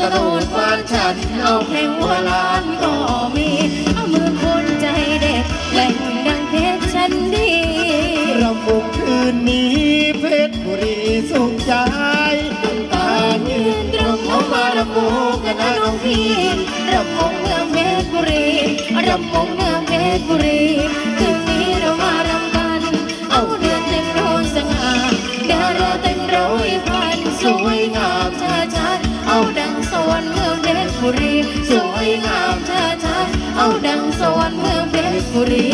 โดนฟาดฉันเอาเพลงหัวล้านก็มีเอามือคนใจเด็กแหล่งดังเพชรฉันดีรำวงคืนนี้เพชรบุรีสุขใจน้ำตายืนตรงเขามารำวงกันนะน้องพี่รำวงเมืองเพชรบุรีรำวงเมืองเพชรบุรีคืนนี้เรามารำกันเอาเดือนเต็มโรยสง่าดาราเต็มร้อยพันสวยงามเธอชัดเอาดังสวรรค์เมืองเพชรบุรีสวยงามเธอชัดเอาดังสวรรค์เมืองเพชรบุรี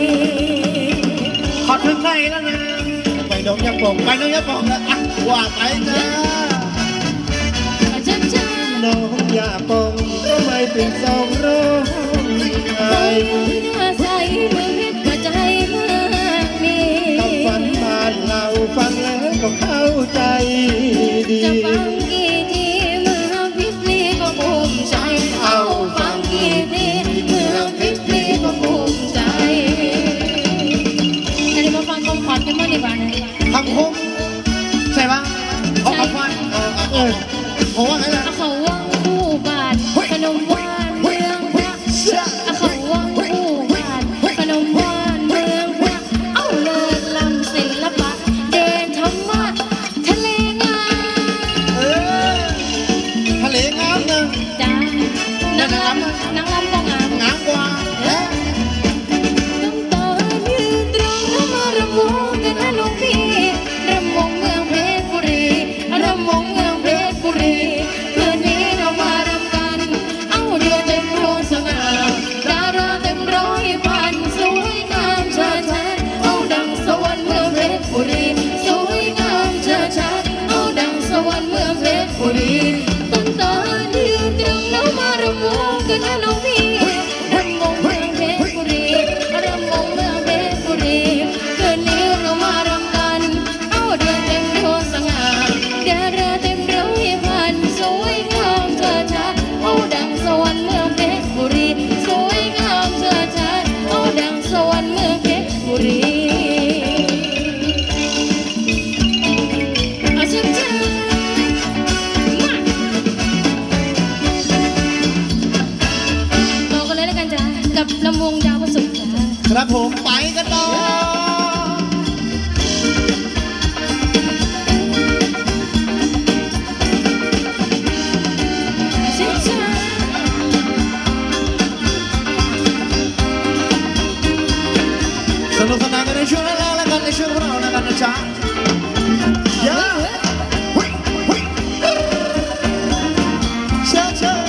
ขอถึงไหนแล้วนะไปน้องยาปองไปน้องยาปองแล้วว่าไปจ้าน้องยาปองทำไมเป็นสองร้องไห้ใส่เมืองเพชรกระจายมากมีกับฝันบ้านเราฟังแล้วก็เข้าใจดีจะฟังกี่ทีเมืองเพชรลีก็ภูมิใจเอาฟังกี่ทีเมืองเพชรลีก็ภูมิใจอันนี้มาฟังคำขวัญกันบ้างดีกว่านะคำคมใช่ปะเอาคำขวัญผมว่าไงล่ะเขาว่างคู่บาทขนมหวานเมืองพระเขาว่างคู่บาทขนมหวานเมืองพระเอาเลิศล้ำศิลปะเด่นธรรมะทะเลงามทะเลงามนะจ้านางลำก็งามกว่าต้องต่อยืนตรงแล้วมารำวงกันนะน้องพี่รำวงเมืองเพชรบุรีรำวงเมืองเพชรบุรีคืนนี้เรามารำกันเอาเดือนเต็มโรงสง่าดาราเต็มร้อยพันสวยงามเชิดชัดเอาดังสวรรค์เมืองเพชรบุรีสวยงามเชิดชัดเอาดังสวรรค์เมืองเพชรบุรีต้นตายืนตรงแล้วมารำวงกันนะน้องพี่รำวงเมืองเพชรบุรีรำวงเมืองเพชรบุรีคืนนี้เรามารำกันเอาเดือนเต็มโรงสง่าดาราเต็มร้อยพันสวยงามเชิดชัดเอาดังสวรรค์เมืองเพชรบุรีสวยงามเชิดชัดเอาดังสวรรค์เมืองเพชรบุรีเอาชิมชิมต่อกันเลยแล้วกันจ้ะกับลำวงดาวประสุขจ้ะครับผมไปกันต่อสนุกสนานกันในช่วงแรกแล้วกันในช่วงของเราแล้วกันนะจ๊ะเชิญ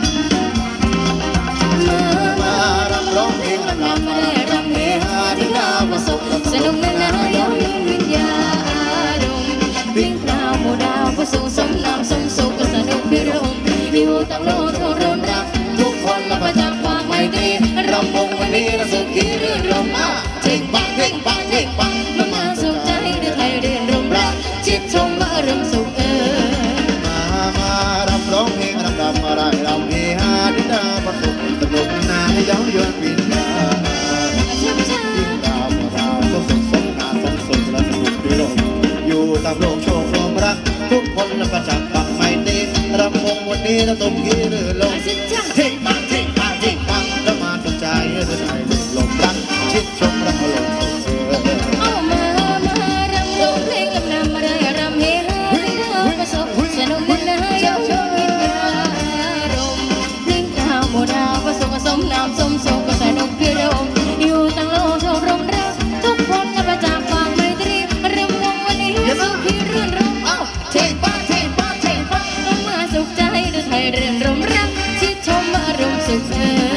มารำร้องเพลงรำมาได้รำเฮฮาที่ดาวประสบสนุกแน่นอนย้อนวิญญาณวิ่งตามหมู่ดาวประสูสมน้ำสมสุขก็สนุกพิรมอยู่ตั้งโลกทุรนรักทุกคนละประจักษ์ความไมตรีรำวงวันนี้เราสุขีรื่นรมเท่งปังเท่งปังเท่งปังน้ำมาสุขใจด้วยไทยเรียนรมรักจิตชมอารมณ์สุขมารำร้องเพลงรำมาได้รำเฮฮาที่ดาวประสบสนุกนาให้ย้อนย้อนวิญญาณยิ่งดาวสมสุขสมนาสมสุขและสนุกพิรมอยู่ตามโลกโชคลมรักทุกคนละประจักษ์ปังไม่ตีรำวงวันนี้เราต้องกีรื่นลมเท่งปังเท่งปังเท่งปังแล้วมาสนใจด้วยไทยลมรักชิดชมรักอารมณ์เอามารำวงเพลงลำนำมาได้รำเฮฮาที่ดาวประสบสนุกแน่นอนย้อนวิญญาณวิ่งตามหมู่ดาวประสบสมน้ำสมสุขก็สนุกพิรมอยู่ตั้งโลกโชครมรักทุกคนละประจักษ์ความไมตรีรำวงวันนี้สุขีรื่นรมเท่งปังเท่งปังเท่งปังต้องมาสุขใจด้วยไทยเรียนรมรักชิดชมอารมณ์สุข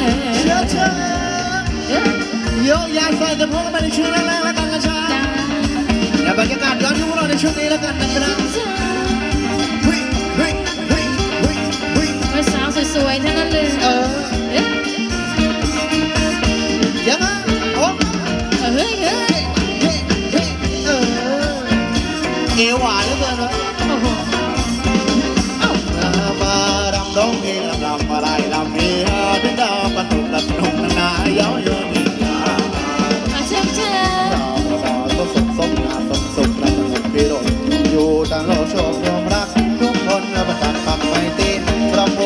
โยกย้ายใส่แต่พวกเราในช่วงแรกแล้วกันนะจ๊ะอย่าบรรยากาศย้อนยุคเราในช่วงนี้แล้วกันนะครับสาวสวยๆทั้งนั้นเลยยังไงโอ้เอวหวานเหลือเกินเลยมารำร้องเพลงรำมาได้รำเฮฮาที่ดาวประสบสนุกนาย้อนย้อนวิญญาณก็สุขสมนาสมสุขและสนุกพิรมอยู่ต่างโลกโชครวมรักทุกคนประจักษ์ปังไม่ตีรำว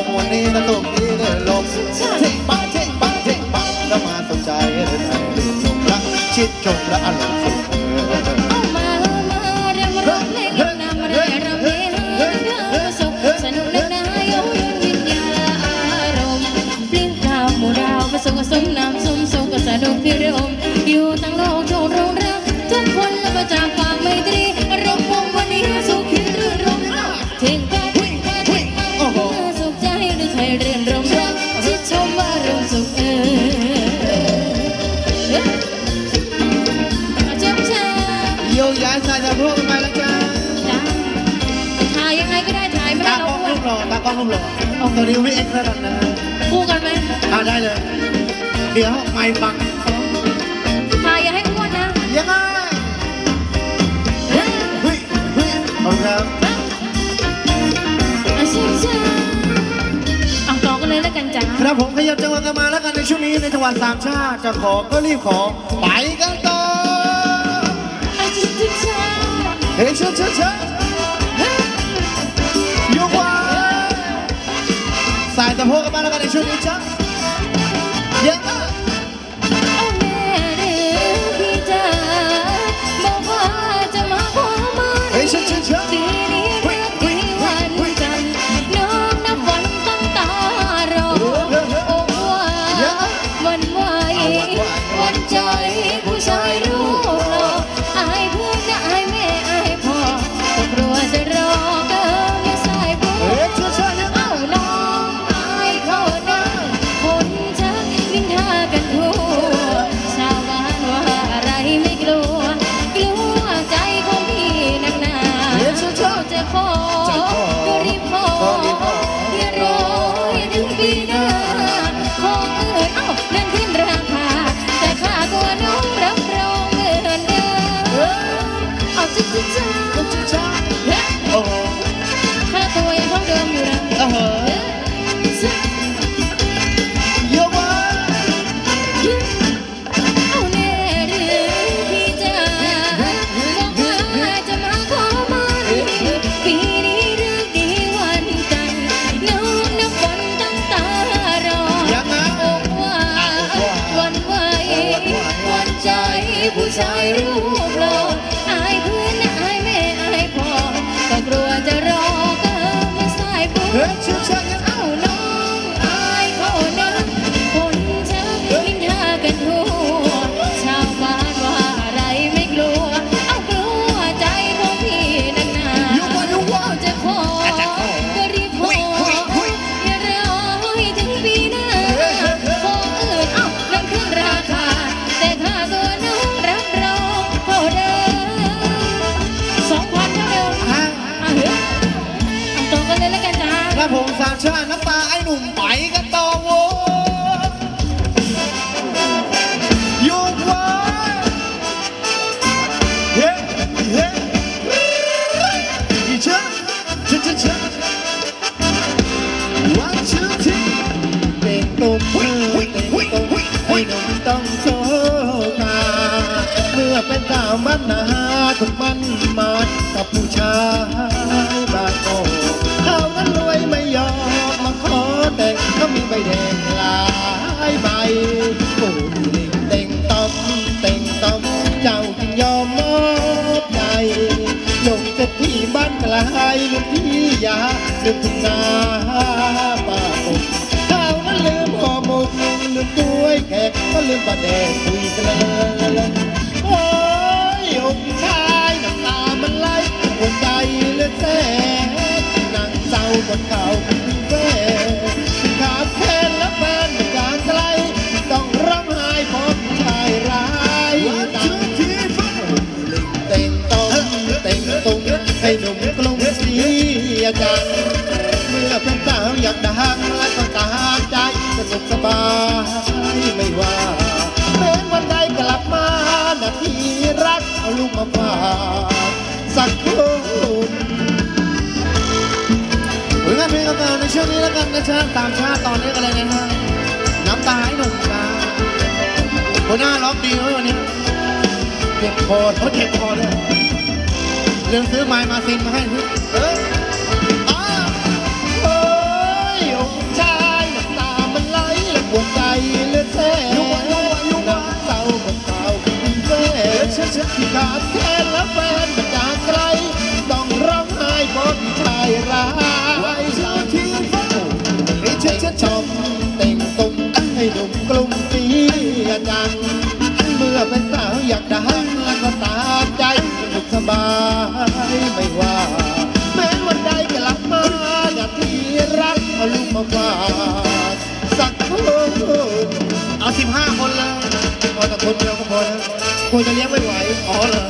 เรื่นรมรักชิดชมว่ารมสุขเจ็บช้ำโยกย้ายสายสะโพกกันมาแล้วจ้าถ่ายยังไงก็ได้ถ่ายไม่ได้ตากล้องรูปหล่อตากล้องรูปหล่อตัวนี้วิเอ็กซ์ระดับนะคู่กันไหมได้เลย เดี๋ยวไม่บังถ่ายอย่าให้อ้วนนะยังไงเฮ้ยขอบคุณครับเอาต่อกันเลยแล้วกันจ้าครับผมขยับจังหวะกันมาแล้วกันในช่วงนี้ในจังหวัดสามชาติจะขอก็รีบขอไปกันต่อเฮ้ยเชิญยกไว้สายสะโพกกันมาแล้วกันในช่วงนี้จ้ายังไงเอาแม่เด้อพี่จ๋าบอกว่าจะมาขอมาเฮ้ยเชิญปีนี้เลือกดีวันจันทร์น้องนับวันตั้งตารอโอ้ว่าวันไหววันใจผู้ชายรูปหล่ออายเพื่อนและอายแม่อายพ่อก็กลัวจะรอเกินไม่สายบุญเฮ้ยเชิญเอาน้องอายเขานะคนชักนินทากันทั่วชาวบ้านว่าอะไรไม่กลัวกลัวใจของพี่นักหนาเขาจะขอก็รีบขออย่ารอให้ถึงปีหน้าขอเอ้าเลื่อนขึ้นราคาแต่ค่าตัวน้องรับรองเหมือนเดิมเอาจิ๊กจ้าโอ้โหค่าตัวยังเท่าเดิมอยู่นะโอ้โหยกไว้เอาแน่หรือพี่จ๋าบอกว่าจะมาขอมันปีนี้เลือกดีวันจันทร์น้องนับวันตั้งตารอยังไงอกว่าวันไหววันใจผู้ชายรูปหล่ออายเพื่อนอายแม่อายพ่อก็กลัวจะรอเกินมาสายบุญเฮ้ยเชิญเอาน้องอายเขานะคนชักนินทากันทั่วชาวบ้านว่าอะไรไม่กลัวเอากลัวใจของพี่นักหนายกไว้เอาจะขอก็รีบขออย่ารอให้ถึงปีหน้าขออื่นเอ้าเริ่มขึ้นราคาแต่ค่าตัวน้องรับรองเท่าเดิม2,000เท่าเดิมอ่ะเฮ้ยเอาต่อกันเลยแล้วกันจ้าครับผมสามชาติน้ำตาไอ้หนุ่มไปกันต่อโว้ยกไว้เฮ้อีเชิญวันชื่อที่เต่งตุ่มไอ้หนุ่มต้องโชว์ตาเมื่อเป็นสาวมันนาถูกมันมากับผู้ชายบางโตเขานั้นรวยไม่ยอมมาขอแต่งเขามีใบแดงหลายใบโอ้เต่งต้มเจ้าจึงยอมมอบใจลงเสร็จที่บ้านไกลลุงพี่ยาลืมทุ่งนาป่าปกเขานั้นลืมห่อหมกลืมถ้วยแขกก็ลืมปลาแดงคุยกันเลยโอ้ยองค์ชายน้ำตามันไหลหัวใจเลือดแสบนั่งเศร้าบนเขาเป็นแฟนขาดแฟนและแฟนมาจากไกลต้องร้องไห้เพราะผู้ชายร้ายเต่งตุ้งให้หนุ่มกรุงศรีจังเมื่อเป็นสาวอยากดังและต้องตามใจสนุกสบายไม่ว่าแม้วันใดกลับมานาทีรักเอาลูกมาฝากสักคนผลงานเพลงเก่าๆในช่วงนี้แล้วกันนะชาติตามชาติตอนนี้กันเลยนะฮะน้ำตาให้หนุ่มตาหัวหน้าร้องดีเลยวันนี้เจ็บคอเขาเจ็บคอด้วยลืมซื้อไม้มาซินมาให้โอ้ยองค์ชายน้ำตามันไหลและปวดใจเลือดแสบน้ำเศร้ากับเศร้าเป็นแฟนที่ขาดแคลนและแฟนมาจากไกลต้องร้องไห้เพราะผู้ชายร้ายชมเต่งตุ้มให้หนุ่มกรุงศรีจังเมื่อเป็นสาวอยากดังแล้วก็ตามใจสนุกสบายไม่ว่าแม้วันใดกลับมานาทีรักเอาลูกมาฝากคนเดียวก็พอแล้วกลัวจะเลี้ยงไม่ไหวอ๋อเหรอ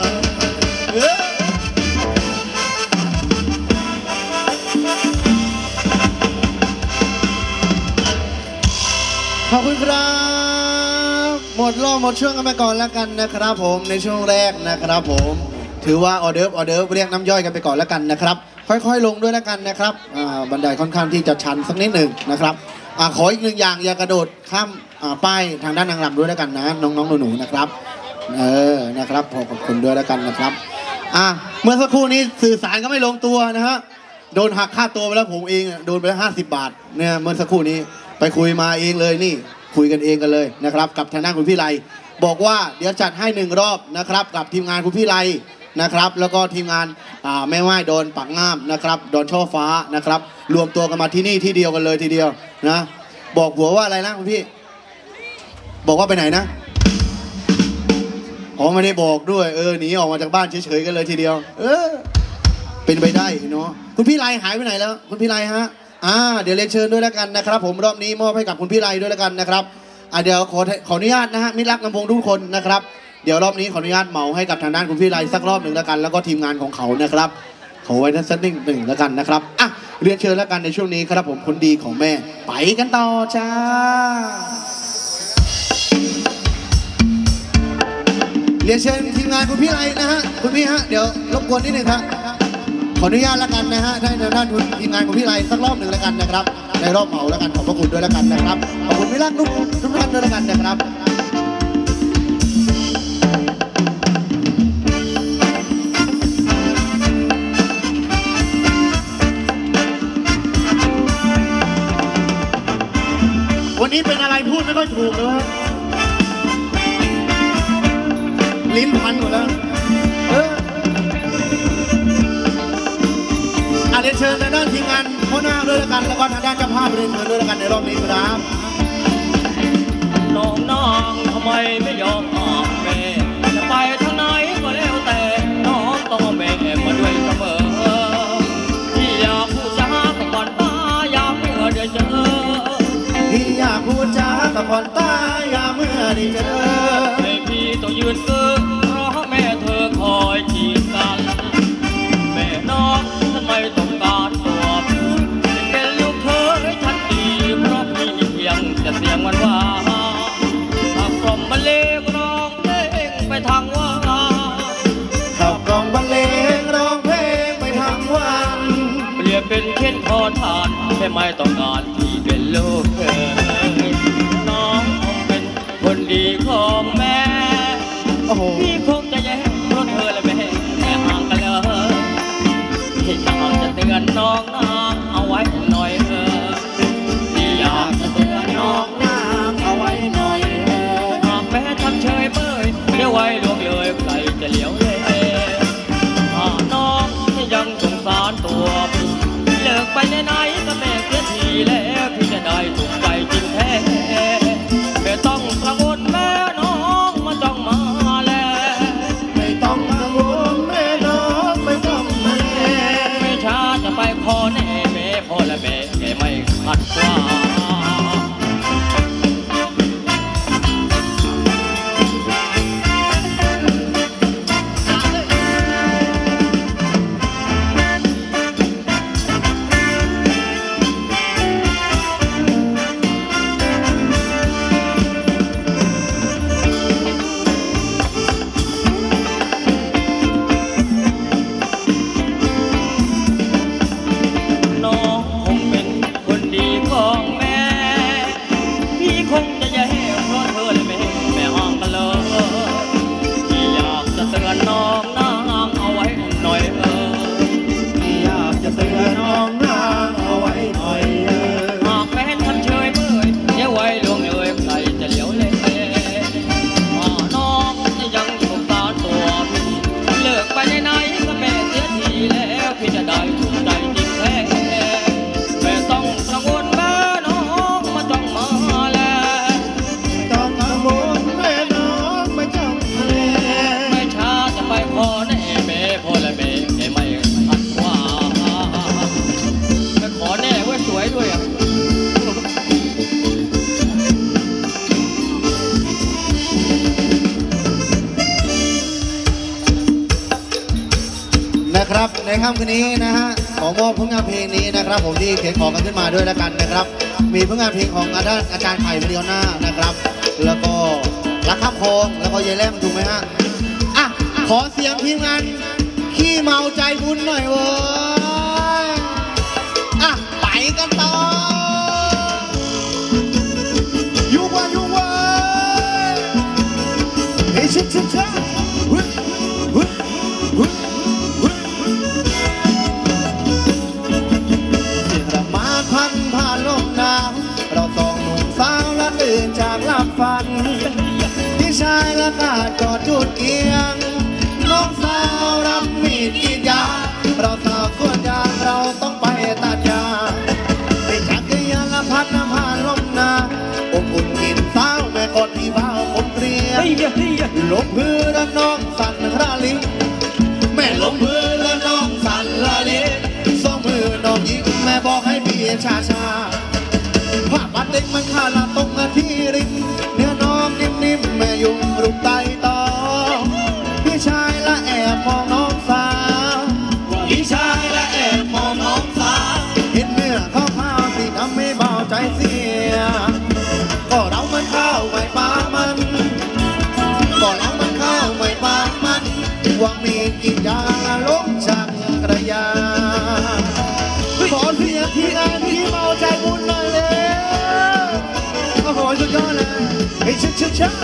ขอบคุณครับหมดรอบหมดช่วงกันไปก่อนแล้วกันนะครับผมในช่วงแรกนะครับผมถือว่าออเดิร์ฟเรียกน้ำย่อยกันไปก่อนแล้วกันนะครับค่อยๆลงด้วยแล้วกันนะครับบันไดค่อนข้างที่จะชันสักนิดหนึ่งนะครับขออีกหนึ่งอย่างอย่ากระโดดข้ามป้ายทางด้านนางรำด้วยแล้วกันนะน้องๆหนูๆนะครับนะครับขอบคุณด้วยแล้วกันนะครับเมื่อสักครู่นี้สื่อสารก็ไม่ลงตัวนะฮะโดนหักค่าตัวไปแล้วผมเองโดนไป50 บาทเนี่ยเมื่อสักครู่นี้ไปคุยมาเองเลยนี่คุยกันเองกันเลยนะครับกับทางด้านคุณพี่ไลบอกว่าเดี๋ยวจัดให้1 รอบนะครับกับทีมงานคุณพี่ไลนะครับแล้วก็ทีมงานแม่ว่ายโดนปักง่ามนะครับโดนช่อฟ้านะครับรวมตัวกันมาที่นี่ที่เดียวกันเลยทีเดียวนะบอกหัวว่าอะไรนะคุณพี่บอกว่าไปไหนนะไม่ได้บอกด้วยหนีออกมาจากบ้านเฉยๆกันเลยทีเดียวเป็นไปได้เนาะคุณพี่ไลหายไปไหนแล้วคุณพี่ไลฮะเดี๋ยวเรียนเชิญด้วยแล้วกันนะครับผมรอบนี้มอบให้กับคุณพี่ไลด้วยแล้วกันนะครับเดี๋ยวขออนุญาตนะฮะมิตรรักลำวงทุกคนนะครับเดี๋ยวรอบนี้ขออนุญาตเหมาให้กับทางด้านคุณพี่ไลสักรอบหนึ่งแล้วกันแล้วก็ทีมงานของเขานะครับขอไว้สักนิดหนึ่งแล้วกันนะครับเรียนเชิญแล้วกันในช่วงนี้ครับผมคนดีของแม่ไปกันต่อจ้าเรียนเชิญทีมงานคุณพี่ไลนะฮะคุณพี่ฮะเดี๋ยวรบกวนนิดหนึ่งครับขออนุญาตแล้วกันนะฮะให้ทางด้านทีมงานคุณพี่ไลสักรอบหนึ่งแล้วกันนะครับในรอบเหมาแล้วกันขอบพระคุณด้วยแล้วกันนะครับขอบคุณมิตรรักทุกท่านด้วยแล้วกันนะครับวันนี้เป็นอะไรพูดไม่ค่อยถูกเลยลิ้นพันหมดแล้วเรียนเชิญทางด้านทีมงานพ่อหน้าด้วยแล้วกันแล้วก็ทางด้านเจ้าภาพเรียนเชิญด้วยแล้วกันในรอบนี้ครับน้องทำไมไม่ยอมออกแม่จะไปทางไหนก็แล้วแต่น้องต้องเอาแม่มาด้วยเสมอที่อยากพูดจากับก่อนตายามเมื่อได้เจอที่อยากพูดจากับก่อนตายามเมื่อได้เจอให้พี่ต้องยืนเกื้อเพราะแม่เธอคอยจีบกันแม่น้องทำไมต้องการตัวพี่เป็นลูกเธอให้ฉันดีเพราะพี่เพียงจะเสียงวันว่าขับกล่อมบรรเลงร้องเพลงไปทางว่าขับกล่อมบรรเลงร้องเพลงไปทางวันเปลี่ยนเป็นเช่นขอทานแค่ไม่ต้องการที่เป็นลูกเธอน้องคงเป็นคนดีของแม่พี่คงจะแย่เพราะเธอและแม่ห่างกันเลยที่อยากจะเตือนน้องนางเอาไว้หน่อยที่อยากจะเตือนน้องนางเอาไว้หน่อยหากแม้ทำเฉยเมยเดี๋ยวไว้ลวงเลยใครจะเหลียวเลยหากน้องยังสงสารตัวพี่เลิกไปไหนก็แม่เสียทีแล้วพี่จะได้ถูกใจจริงแท้ไม่ต้องกังวลแม่น้องมาจ้องมาแล้วไม่ต้องกังวลแม่น้องไม่ต้องมาไม่ช้าจะไปขอแน่แม่พ่อและแม่แกไม่ขัดว่าของค่ำคืนนี้นะฮะขอมอบผลงานเพลงนี้นะครับผมที่เขียนขอกันขึ้นมาด้วยแล้วกันนะครับมีผลงานเพลงของอาจารย์ไข่วิดีโอหน้านะครับแล้วก็รักข้ามโค้งแล้วก็เยายแลมถูกไหมฮะอ่ะขอเสียงทีมงานขี้เมาใจบุญหน่อยเว้ยอ่ะไปกันต่ออยู่ว่าเฮ้ยชิชิชิผ่านลมหนาวเราสองหนุ่มสาวละตื่นจากหลับฝันพี่ชายละกาดกอดจุดเกียงน้องสาวรับมีดกรีดยางเราสาวส่วนยางเราต้องไปตัดยาไปจักรยานละพัดน้ำผ่านลมหนาวอบอุ่นกินสาวแม่กอดพี่บ่าวผมเกลียงลมพื้นและน้องสั่นระลิแม่ลมพื้นและน้องสั่นระลิสองมือน้องยิงแม่บอกให้พี่ช้าผ้าบัดเด็กมันขาดละตรงที่ริมเนื้อน้องนิ่มๆแม่ยุ่งรุกไตต่อพี่ชายละแอบมองน้องสาวพี่ชายละแอบมองน้องสาวเห็นเนื้อข้าวสิทำให้เบาใจเสียก็เรามันข้าวไม่ปามันก็เรามันข้าวไม่ปามันหวังมีกินยาลงจากกระยาขอเสียงที่งานที่เมาใจบุญหน่อยเลยโอ้โหสุดยอดเลยไอ้ชิชิชิ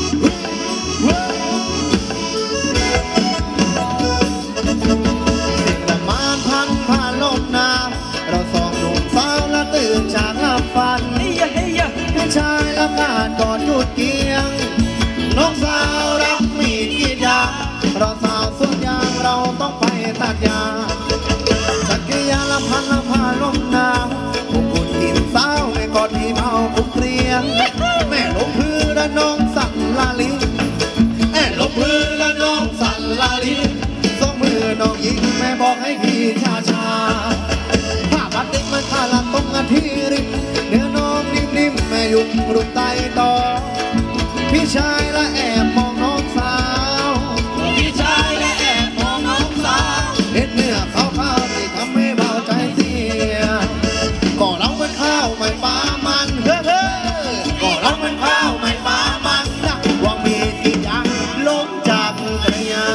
สิ่งละมานพันผ่านลมหนาวเราสองหนุ่มสาวละตื่นจากหลับฝันพี่ชายละกาดกอดจุดเกียงน้องสาวรับมีดกรีดยางเราสาวส่วนยางเราต้องไปตัดยาจักรยานละพันละผ่านลมหนาวอบอุ่นกินสาวแม่กอดพี่เมาผมเกลียงแม่ลมพื้นและน้องสั่นละลิแม่ลมพื้นและน้องสั่นละลิสองมือน้องยิงแม่บอกให้พี่ช้าผ้าบัดเด็กมันขาดละตรงที่ริมเนื้อน้องนิ่มๆแม่ยุ่งรุกไตต่อพี่ชายละแอบมองน้องสาวพี่ชายละแอบมองน้องสาวเห็นเนื้อขาวๆที่ทำให้เบาใจเสียก็เรามันข้าวไม่ปามันเฮ้อก็เรามันข้าวไม่ปามันนะว่ามีกี่อย่างล้มจากกระยา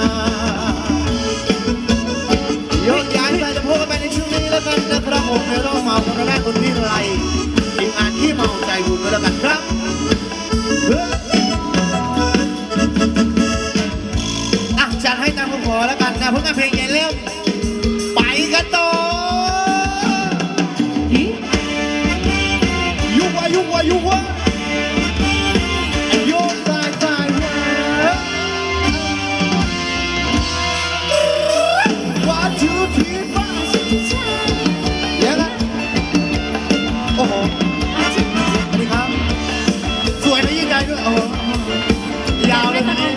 โยกย้ายใส่สะโพกกันไปในช่วงนี้แล้วกันนะครับผมในรอบเมาคนแรกคนที่ไรทีมงานที่เมาใจบุญกันแล้วกันครับจัดให้ตามผมขอแล้วกันนะผลงานเพลงใหญ่เร็วไปกันต่อยุวะโยนสายวันทูทีบ้าเดี๋ยวนะโอ้โหสวัสดีครับสวยและยิ่งใหญ่ด้วยโอ้โหยาวเลยคนนี้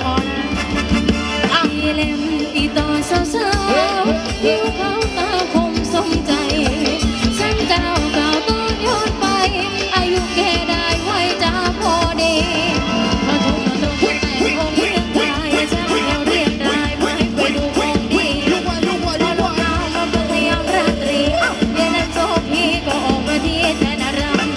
เล่มอีตอนสาวๆผิวขาวตาคมสมใจฉันเจ้าเก่าต้นย้อนไปอายุแค่ได้ไว้จะพอดีมาทุกแต่คงเรื่องกายฉันเดียวเรียกได้ไม่ไปดูของดีพอลงน้ำมาเปลี่ยนราตรีเย็นนั้นโซพีก็ออกมาที่แทนรำ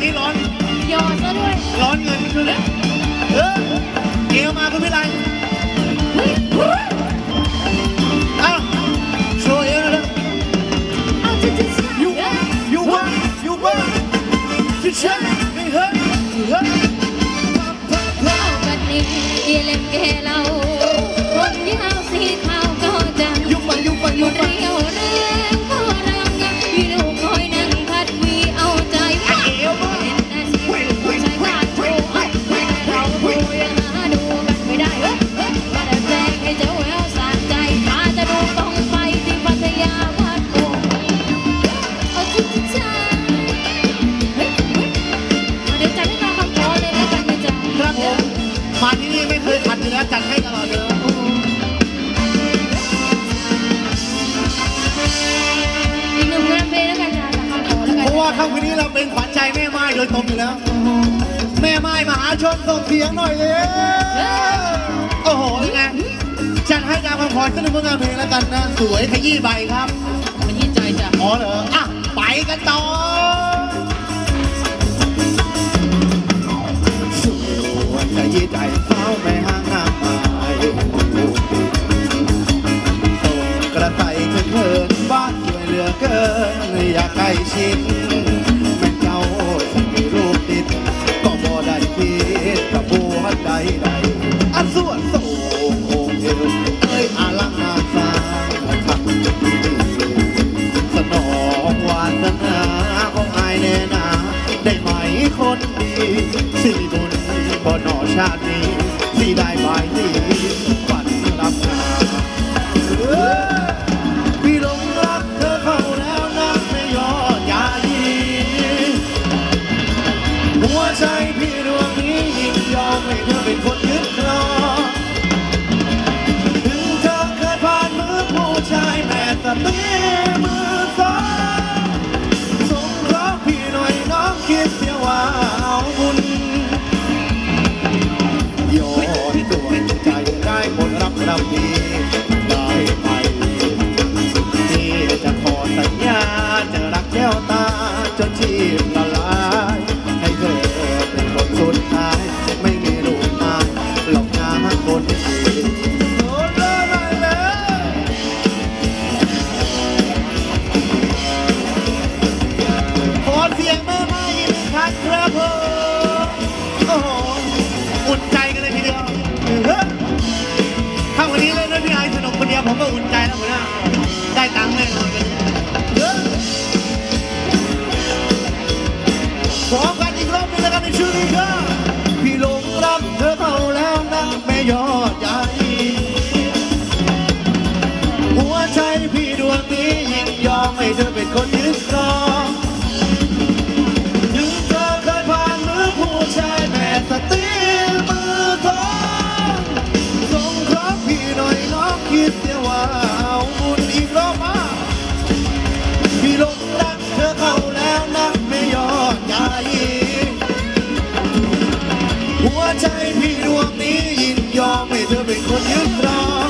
นี้ร้อนหยอดซะด้วยร้อนเงินคือเลยเอวมาคุณพี่ไรอ้าวโชว์เอวเลยเอาจะ you want to check me her เอาบัดนี้เล่นแก่เราคนยาวสีขาวก็จังยุบไปเรียวแรงก็รังพี่ลูกคอยนั่งพัดวีเอาใจว่าเห็นแต่สิ่งผู้ชายขาดโชว์แต่เราผู้ยังหาดูกันไม่ได้มาดัดแปลงให้เจ้าแววสะใจถ้าจะดูต้องไปที่พัทยาวัดโบเอาทุกจ้าเดี๋ยวจัดให้ตามคำขอเลยแล้วกันนะจ๊ะครับผมมาที่นี่ไม่เคยขัดอยู่แล้วจัดให้ตลอดเลยอีกหนึ่งงานเพลงแล้วกันนะคำขอแล้วกันเพราะว่าค่ำคืนนี้เราเป็นขวัญใจแม่ไม้โดยตรงอยู่แล้วแม่ไม้มหาชนส่งเสียงหน่อยเลยโอ้โหยังไงจัดให้ตามคำขอสักหนึ่งงานเพลงแล้วกันนะสวยขยี้ใบครับมันยิ่งใจจ้ะอ๋อเหรออ่ะไปกันต่อสวยขยี้ใจเฝ้าแม่ห้างน้ำไม้ส่งกระต่ายเขินบ้านสวยเหลือเกินอยากใกล้ชิดแม่เจ้าจะมีรูปติดก็บ่ได้คิดกับบัวใดอันส่วนโซ่โค้งเอวเอ้ยอาลังมาสร้างทักสนองวาสนาของอายแน่นาได้ไหมคนดีสิริบุญบ่หนอชาตินี้ที่ได้บายที่ฝันรับงาพี่หลงรักเธอเข้าแล้วนะไม่ยอดยายีหัวใจพี่ดวงนี้ยิ่งยอมให้เธอเป็นคนยึดครองถึงเธอเคยผ่านมือผู้ชายแม่สตีมือสองสงเคราะห์พี่หน่อยน้องคิดเสียว่าเอาบุญยอดดวงใจได้ผลรับเราดีได้ไปที่จะขอสัญญาจะรักแก้วตาจนชีพละลายให้เธอเป็นคนสุดท้ายไม่มีลูกมาหลอกงาคนดีโดนเลยเลยขอเสียงแม่ไม้อีกครั้งครับผมโอ้โหอุ่นใจกันเลยทีเดียวถ้าวันนี้เล่นด้วยพี่ไอสนุกคนเดียวผมก็อุ่นใจแล้วหัวหน้าได้ตังค์แน่นอนกันขอกันอีกรอบนึงแล้วกันในชื่อนี้ก็พี่หลงรักเธอเข้าแล้วนะแม่ยอดใหญ่หัวใจพี่ดวงนี้ยิ่งยอมให้เธอเป็นคนยึดครองถึงเธอเคยผ่านมือผู้ชายแม่สตีมือทองส่งเคราะห์พี่หน่อยน้องคิดเสียว่าเอาบุญอีกรอบมาพี่หลงรักเธอเข้าแล้วนะไม่ยอดใหญ่หัวใจพี่ดวงนี้ยินยอมให้เธอเป็นคนยึดครอง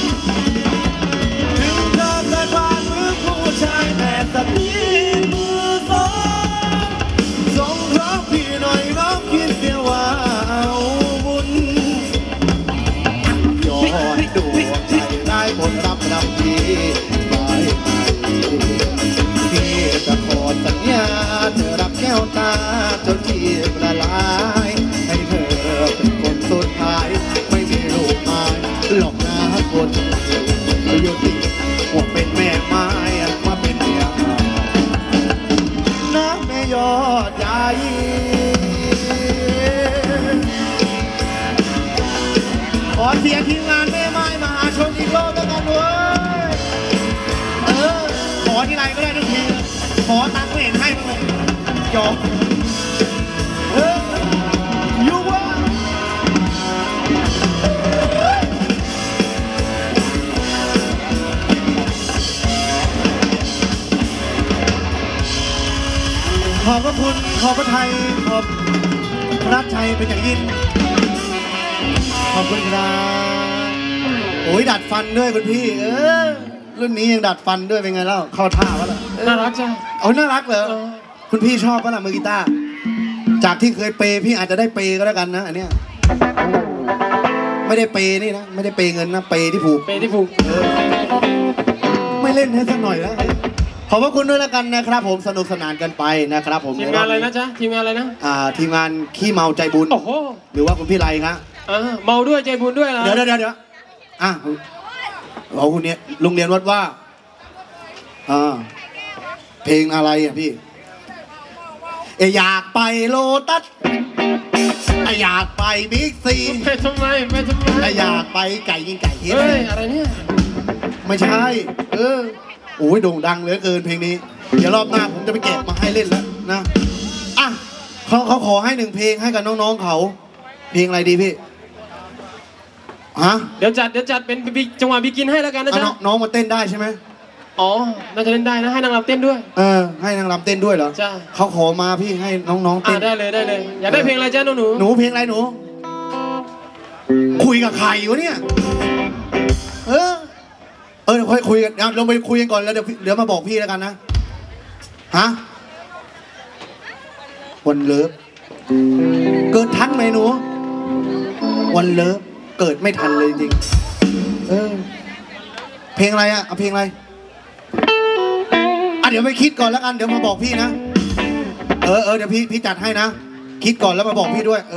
ถึงเธอเคยผ่านมือผู้ชายแม่สตีมือสองส่งเคราะห์พี่หน่อยน้องคิดเสียว่าเอาบุญยอดดวงใจได้ผลรับดีพี่จะขอสัญญาเธอรักแก้วตาจนชีพละลายให้เธอเป็นคนสุดท้ายไม่มีลูกไม้หลอกนะคนประโยชน์ที่ว่าเป็นแม่ไม้มาเป็นเมียน้ำแม่ยอดใหญ่ขอเสียงทีมงานแม่ไม้มหาชนอีกรอบแล้วกันเว้ยขอที่ไรก็ได้ทุกทีขอตังค์ไม่เห็นให้มึงจบยูว่าขอบพระคุณขอบพระทัยขอบพระชัยเป็นอย่างยิ่งขอบคุณครับโอ้ยดัดฟันด้วยคุณพี่รุ่นนี้ยังดัดฟันด้วยเป็นไงเล่าเข้าท่าวะล่ะน่ารักจังเอาน่ารักเหรอคุณพี่ชอบปะล่ะมือกีตาร์จากที่เคยเปย์พี่อาจจะได้เปย์ก็แล้วกันนะอันเนี้ยไม่ได้เปย์นี่นะไม่ได้เปย์เงินนะเปย์ที่ผูกเปย์ที่ผูกไม่เล่นให้สักหน่อยแล้วขอบพระคุณด้วยแล้วกันนะครับผมสนุกสนานกันไปนะครับผมทีมงานอะไรนะจ๊ะทีมงานอะไรนะทีมงานขี้เมาใจบุญโอ้โหหรือว่าคุณพี่ไรครับเมาด้วยใจบุญด้วยเหรอเดี๋ยวเอาคุณเนี้ยลุงเรียนวัดว่าเพลงอะไรอ่ะพี่อยากไปโลตัสอยากไปบิ๊กซีไปทำไมอยากไปไก่ยิงไก่เฮ็ดเฮ้ยอะไรเนี่ยไม่ใช่โอ้ยโด่งดังเหลือเกินเพลงนี้เดี๋ยวรอบหน้าผมจะไปแกะมาให้เล่นแล้วนะเขาขอให้1เพลงให้กับน้องๆเขาเพลงอะไรดีพี่ฮะเดี๋ยวจัดเป็นจังหวะบิกินให้แล้วกันนะจ๊ะน้องมาเต้นได้ใช่ไหมอ๋อน่าจะเล่นได้นะให้นางรำเต้นด้วยให้นางรำเต้นด้วยเหรอใช่เขาขอมาพี่ให้น้องๆเต้นได้เลยอยากได้เพลงอะไรจ๊ะหนูเพลงอะไรหนูคุยกับใครวะเนี่ยเดี๋ยวค่อยคุยกันลงไปคุยกันก่อนแล้วเดี๋ยวมาบอกพี่แล้วกันนะฮะวันเลิฟเกิดทันไหมหนูวันเลิฟเกิดไม่ทันเลยจริงเพลงอะไรเอาเพลงอะไรเดี๋ยวไปคิดก่อนแล้วกันเดี๋ยวมาบอกพี่นะเดี๋ยวพี่จัดให้นะคิดก่อนแล้วมาบอกพี่ด้วย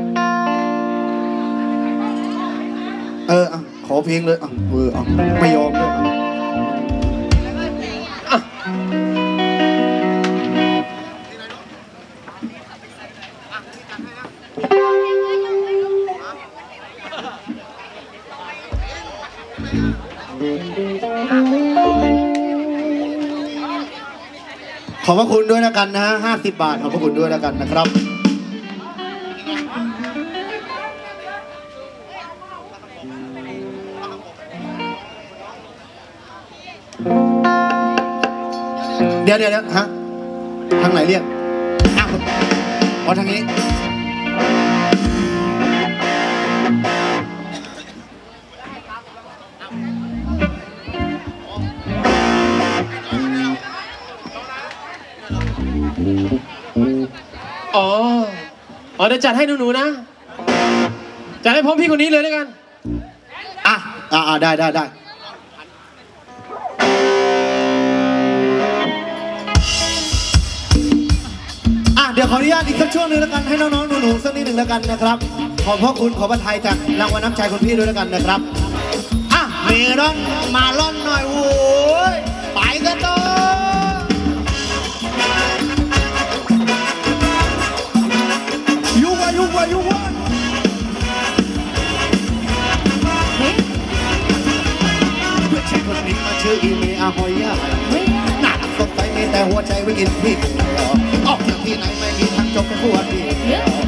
ขอเพลงเลยไม่ยอมเลยขอบพระคุณด้วยแล้วกันนะ50 บาทขอบพระคุณด้วยแล้วกันนะครับเดี๋ยวฮะทางไหนเรียกทางนี้เดี๋ยวจัดให้หนูนะจัดให้พร้อมพี่คนนี้เลยแล้วกันได้เดี๋ยวขออนุญาตอีกสักช่วงนึงแล้วกันให้น้องๆหนูๆสักนิดหนึ่งแล้วกันนะครับขอบพระคุณขอพระทัยจากรางวัลน้ำใจคุณพี่ด้วยแล้วกันนะครับเมรอนมาล่อนหน่อยโว้ยไปกันต่อยุวะเพื่อนชายคนนี้มาชื่ออีเมอาฮอยาหน้าสดใสมีแต่หัวใจไว้กินพี่ออกจากที่ไหนไม่มีทางจบเป็นหัวดี